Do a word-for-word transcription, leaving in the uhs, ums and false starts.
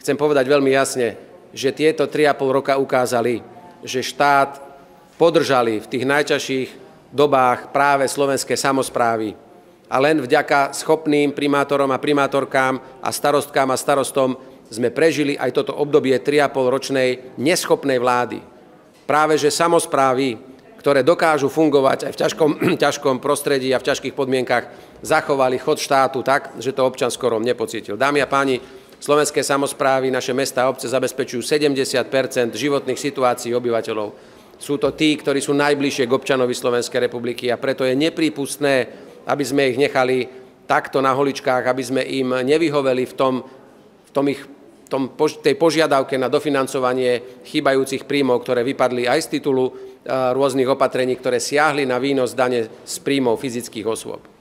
chcem povedať veľmi jasne, že tieto tri a pol roka ukázali, že štát podržali v tých najťažších dobách práve slovenské samosprávy. A len vďaka schopným primátorom a primátorkám a starostkám a starostom sme prežili aj toto obdobie tri a pol ročnej neschopnej vlády. Práve že samosprávy, ktoré dokážu fungovať aj v ťažkom, ťažkom prostredí a v ťažkých podmienkach, zachovali chod štátu tak, že to občan skoro nepocítil. Dámy a páni, slovenské samosprávy, naše mestá a obce zabezpečujú sedemdesiat percent životných situácií obyvateľov. Sú to tí, ktorí sú najbližšie k občanovi Slovenskej republiky a preto je neprípustné, aby sme ich nechali takto na holičkách, aby sme im nevyhoveli v tom, v tom ich v tom, tej požiadavke na dofinancovanie chýbajúcich príjmov, ktoré vypadli aj z titulu rôznych opatrení, ktoré siahli na výnos dane z príjmov fyzických osôb.